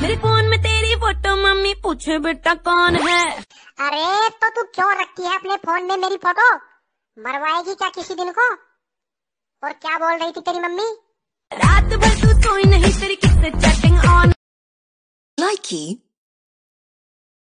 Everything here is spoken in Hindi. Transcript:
मेरे फोन में तेरी फोटो मम्मी पूछे बेटा कौन है। अरे तो तू क्यों रखती है अपने फोन में मेरी फोटो? मरवाएगी क्या किसी दिन को? और क्या बोल रही थी तेरी मम्मी? रात भर तू सोई नहीं तेरी किससे चैटिंग ऑन। Likey